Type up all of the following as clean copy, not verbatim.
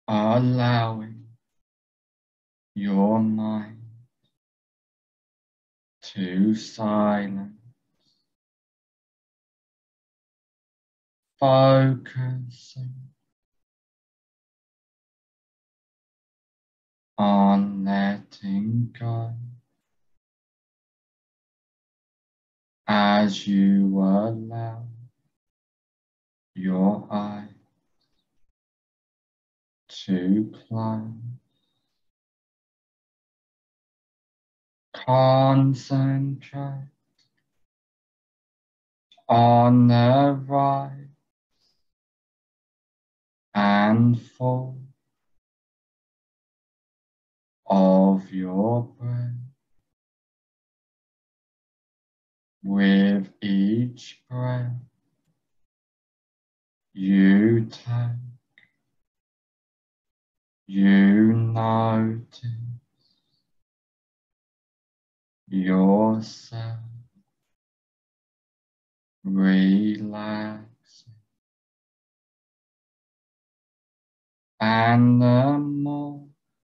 allowing your mind to silence, focusing on letting go as you allow your eyes to close. Concentrate on the rise and fall of your breath. With each breath you take, you notice yourself relaxing, and the more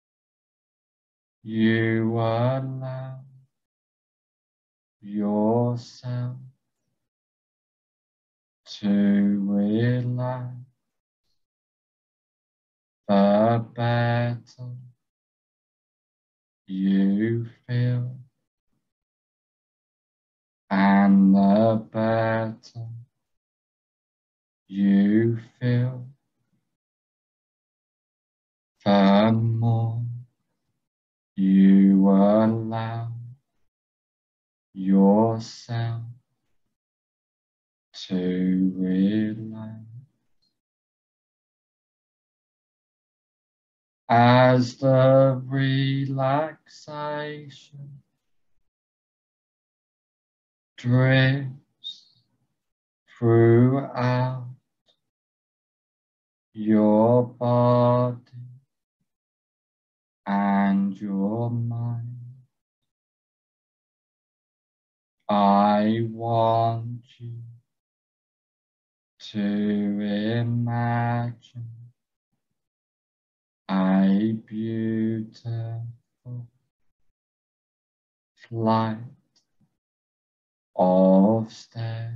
you allow yourself to relax, the better you feel, and the better you feel, the more you allow yourself to relax. As the relaxation drifts throughout your body and your mind, I want you to imagine a beautiful flight of stairs,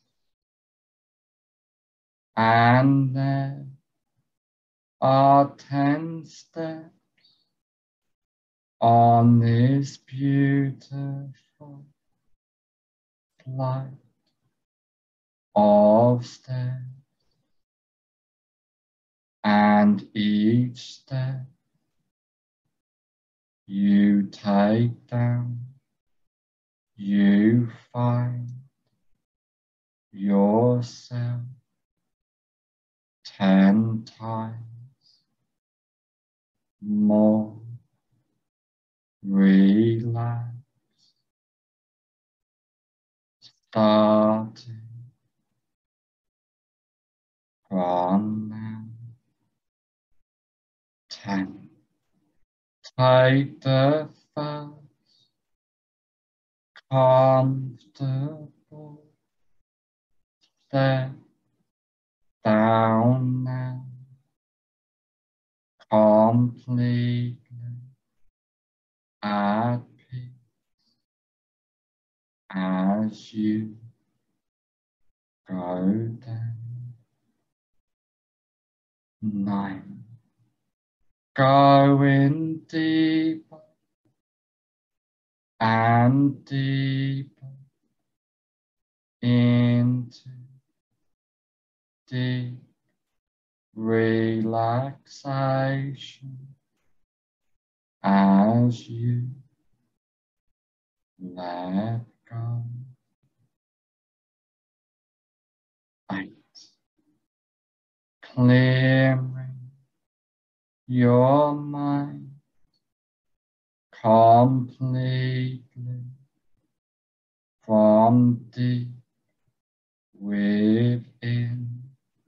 and there are 10 steps on this beautiful flight of stairs, and each step you take down, you find yourself 10 times more relaxed, starting from now. 10. Take the first comfortable step down now, completely at peace as you go down. 9. Going deeper and deeper into deep relaxation as you let go. 8. Clearing your mind completely from deep within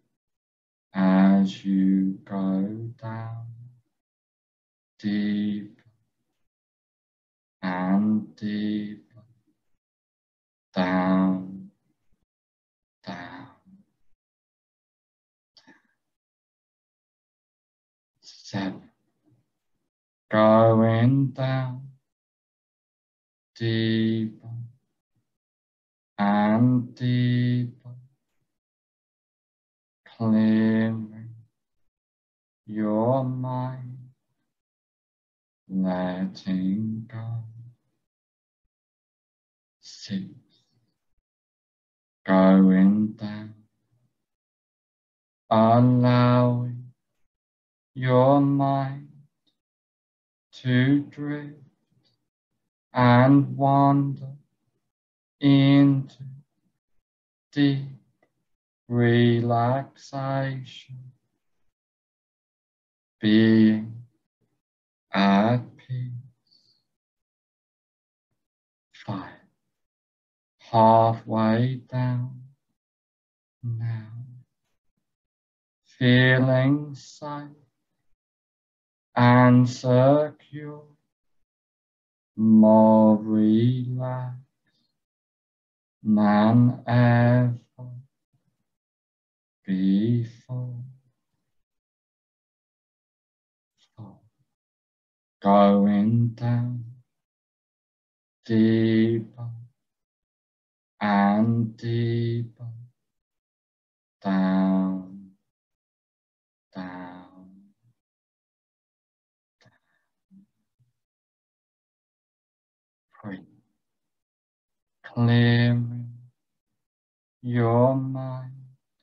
as you go down deep and deeper, down, down, down. 7. Going down deeper and deeper, clearing your mind, letting go. 6. Going down, allowing your mind to drift and wander into deep relaxation, being at peace. 5. Halfway down now, feeling safe and secure, more relaxed than ever before. 4. Going down deeper and deeper, down, down, down. 3. Clearing your mind,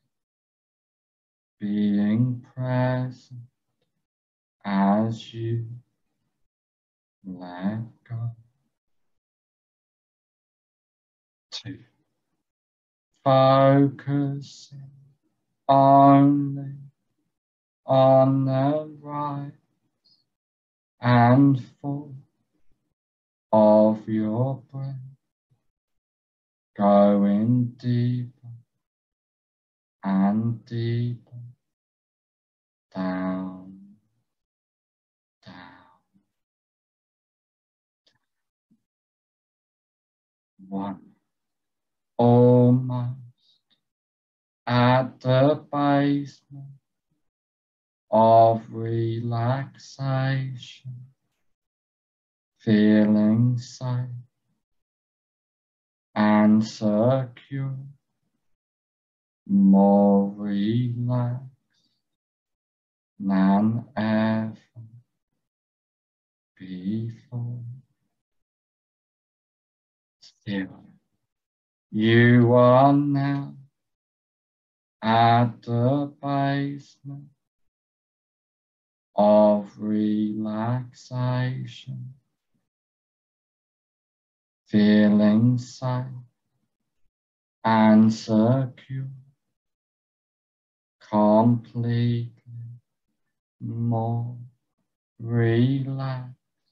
being present as you let go. 2. Focusing only on the rise and fall of your breath, going deeper and deeper, down, down, down. 1. Almost at the basement of relaxation, feeling safe and secure, more relaxed than ever before. Still, you are now at the basement of relaxation, feeling safe and secure, completely more relaxed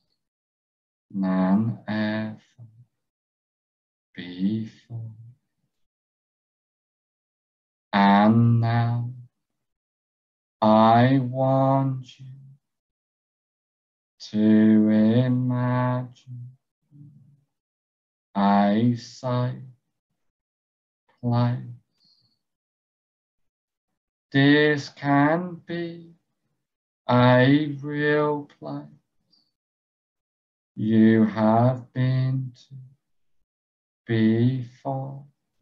than ever before. And now I want you to imagine a safe place. This can be a real place you have been to before,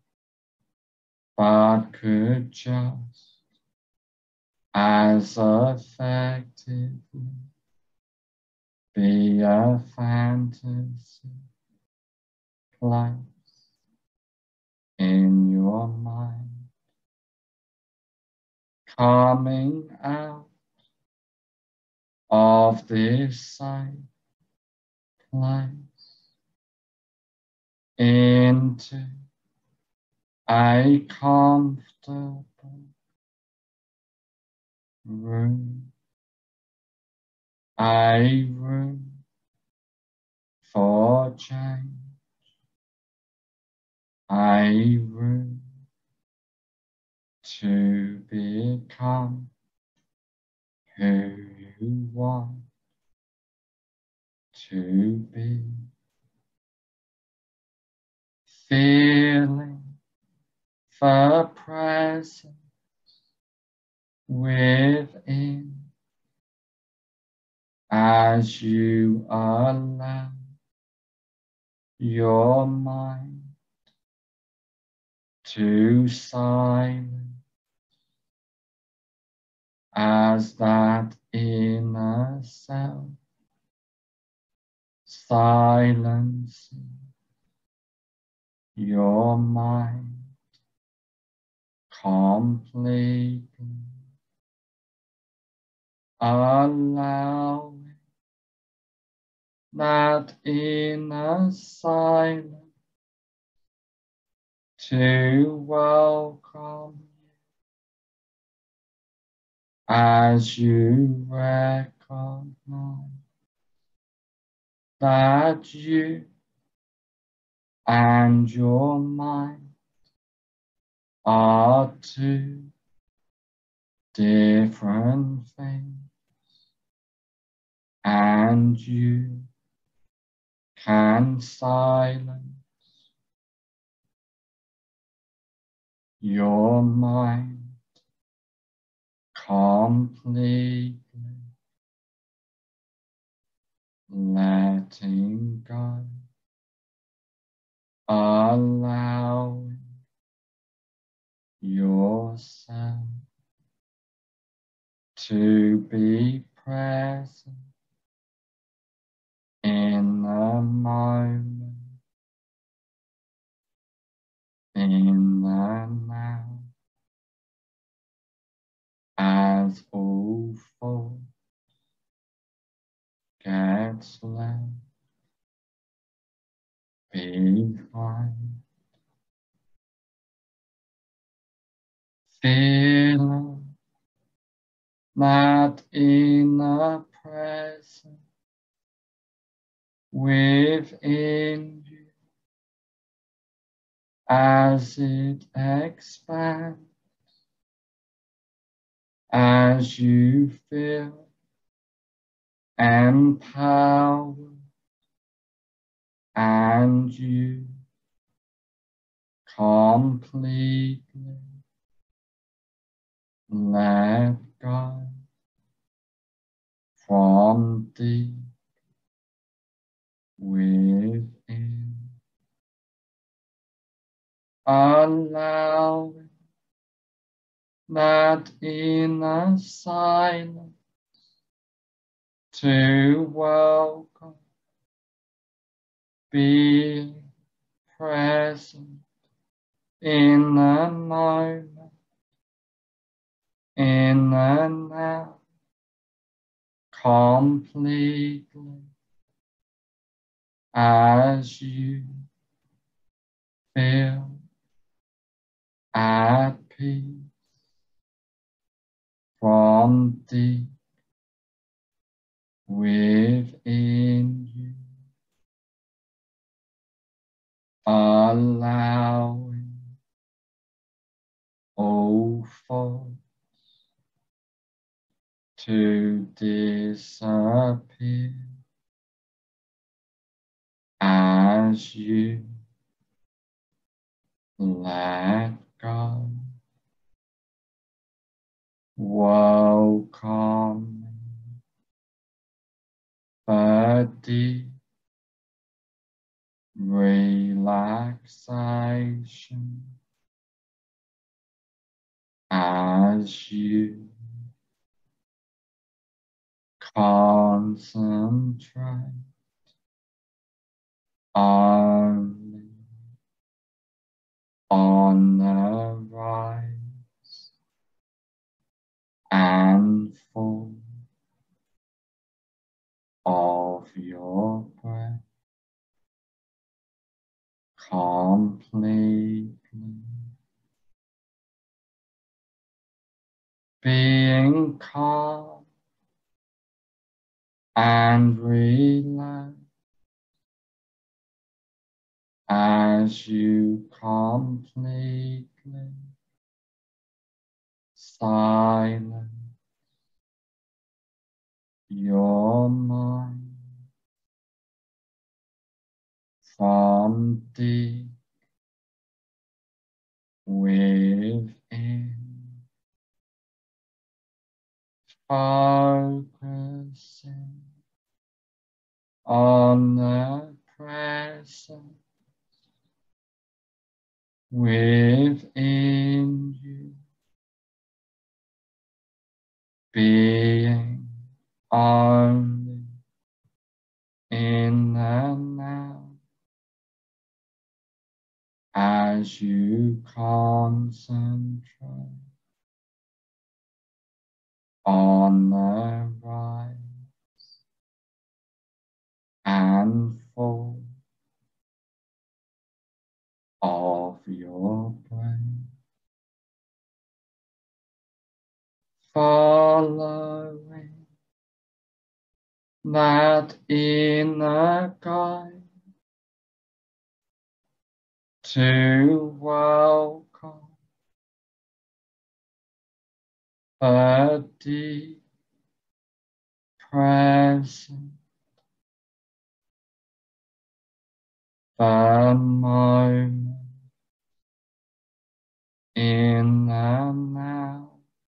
but could just as effectively be a fantasy place in your mind. Coming out of this safe place into a comfortable room, a room for change, a room to become who you want to be. Feeling the presence within as you allow your mind to silence as that inner self silencing your mind completely, allowing that inner silence to welcome you as you recognize that you and your mind are two different things, and you can silence your mind completely, letting go, allowing yourself to be present in the moment, in the now, as all thoughts gets left behind. Feeling that inner presence within you as it expands, as you feel empowered and you completely let go from deep within, allowing that inner silence to welcome being present in the moment, in the now, completely, as you feel at peace from deep within you, allowing all thoughts to disappear as you let go, welcoming the deep relaxation as you concentrate only on the rise and fall of your breath, completely being calm and relaxed as you completely silence your mind from deep within, focusing omnipresent within you, being only in the now as you concentrate on the rise and fall of your brain, following that inner guide to welcome the deep present, the moment in the now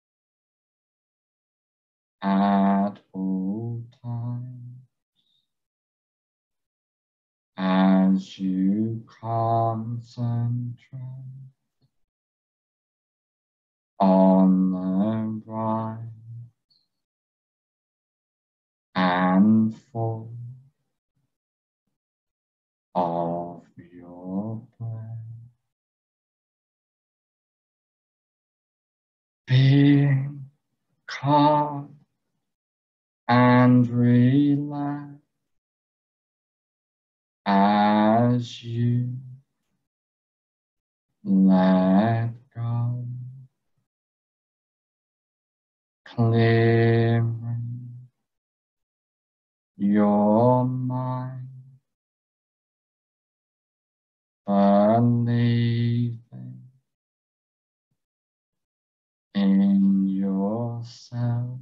at all times as you concentrate on the rise and fall of your breath, being calm and relaxed as you let go, clearing your mind, believing in yourself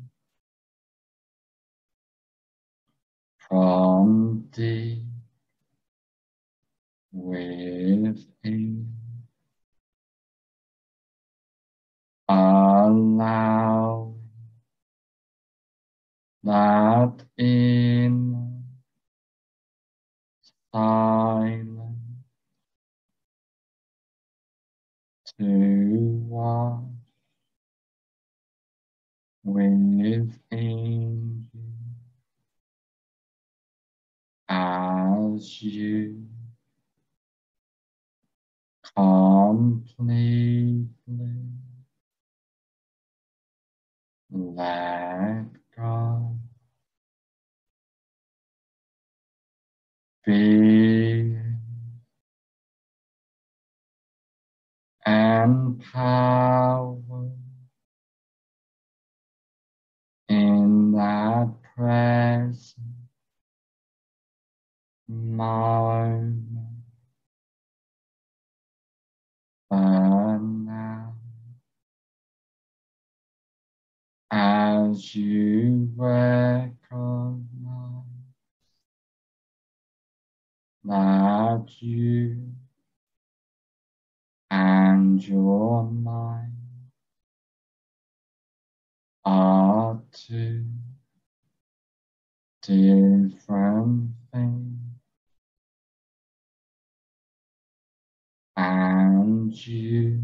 from deep within, allowing that inner silence to wash within you as you completely let go, being empowered in that present moment, but now as you recognize that you and your mind are two different things, and you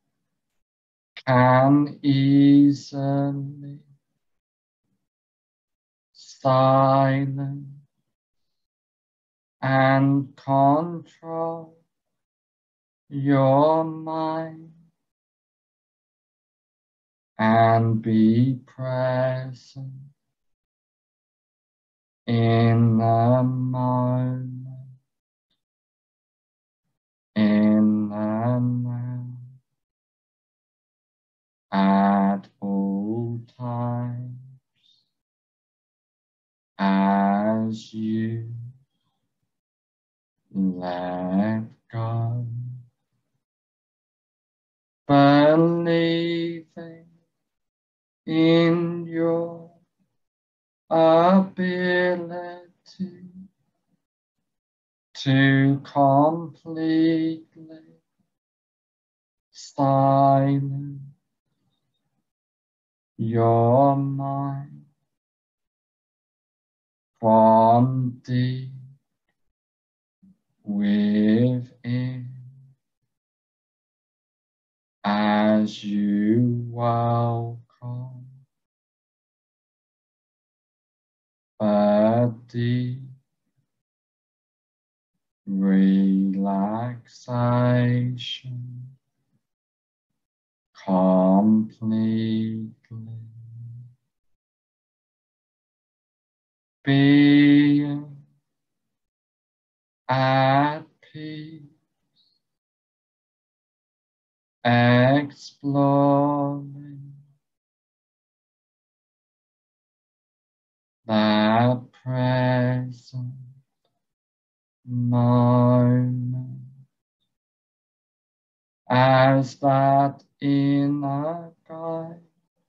can easily silence and control your mind and be present in the moment, in the now, at all times as you let go, believing in your ability to completely silence your mind from deep within as you welcome a deep relaxation completely being at peace, exploring that present moment as that inner guide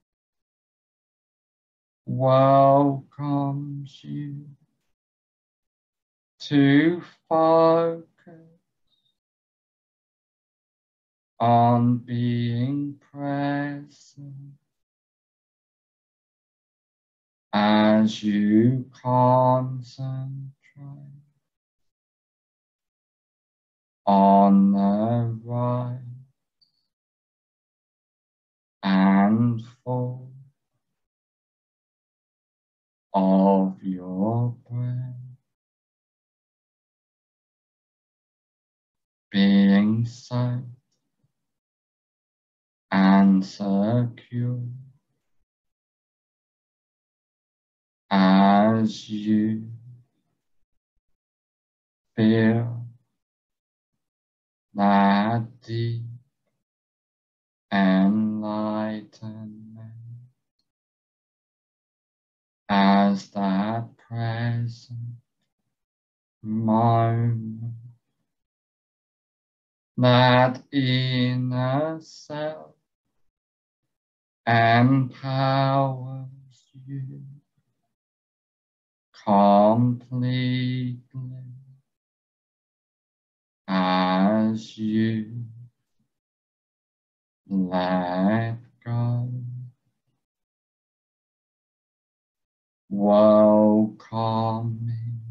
welcomes you to focus on being present as you concentrate on the rise and fall of your breath, being safe and secure as you feel that deep enlightenment as that present moment, that inner self empowers you completely as you let go, welcoming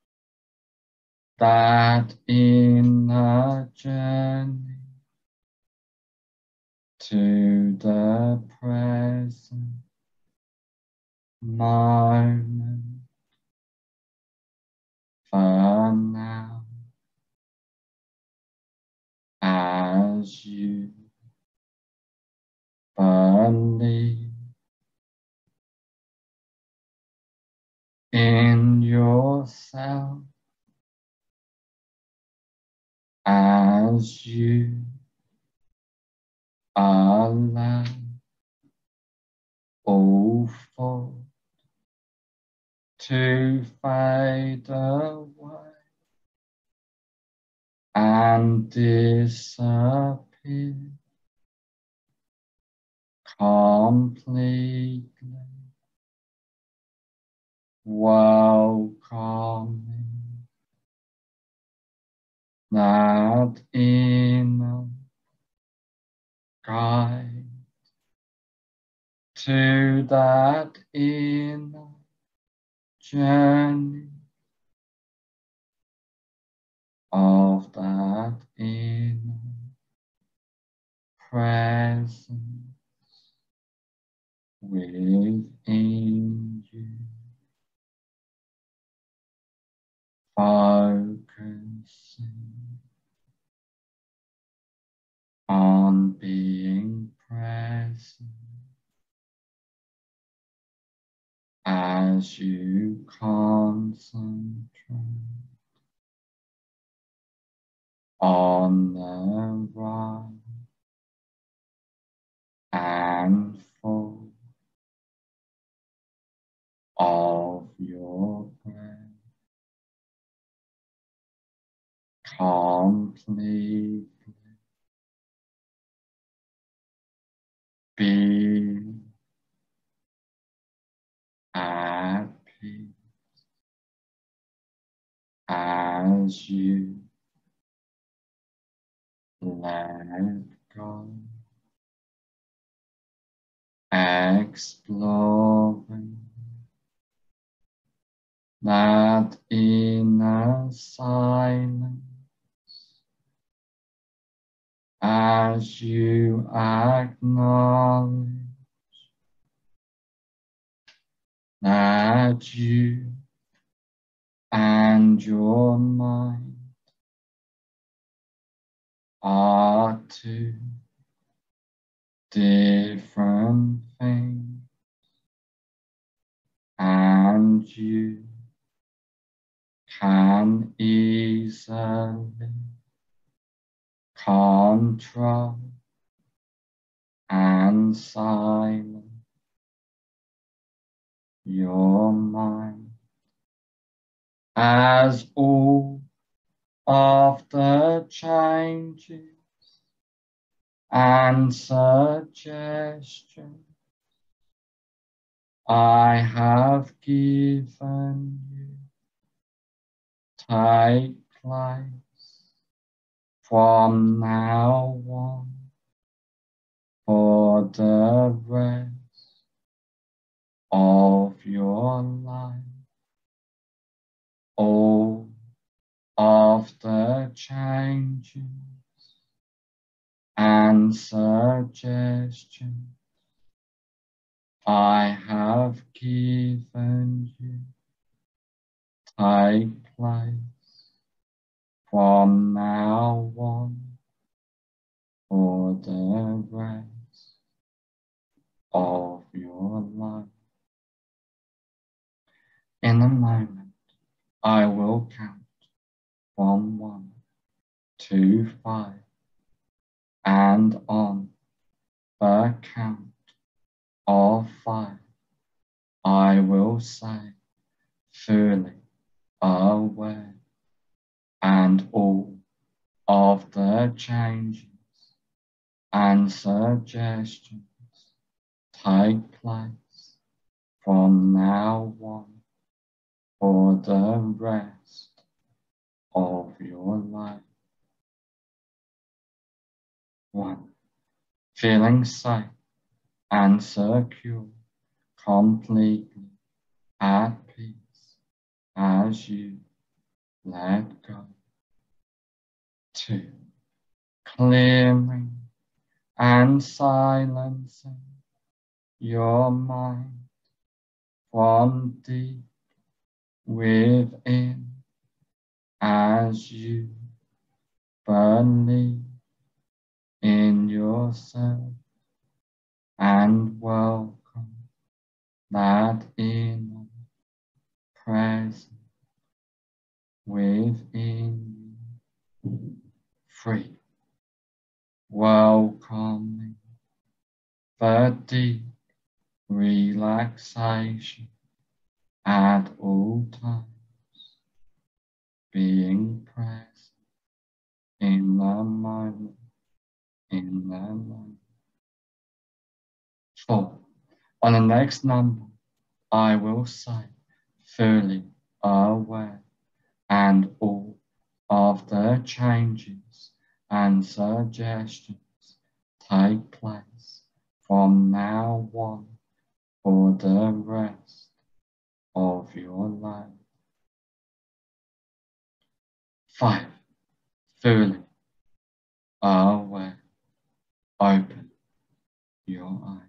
that inner journey to the present moment. For now, as you believe in yourself, as you allow all thought to fade away and disappear completely, welcoming that inner guide to that inner journey of that inner presence within you, focusing on being present as you concentrate on the rise and fall of your breath, completely being at peace as you let go, exploring that inner silence as you acknowledge that you and your mind are two different things, and you can easily control and silence your mind as all of the changes and suggestions I have given you take place from now on for the rest of your life. All of the changes and suggestions I have given you take place from now on for the rest of your life. In a moment, I will count from 1 to 5, and on the count of 5, I will say, fully aware, and all of the changes and suggestions take place from now on for the rest of your life. 1. Feeling safe and secure, completely at peace as you let go. 2. Clearing and silencing your mind from deep within as you believe in yourself and welcome that inner presence within you. 3. Welcoming the deep relaxation at all times, being present in the moment, in the moment. 4. On the next number, I will say, fully aware, and all of the changes and suggestions take place from now on for the rest of your life. 5. Fully aware. Open your eyes.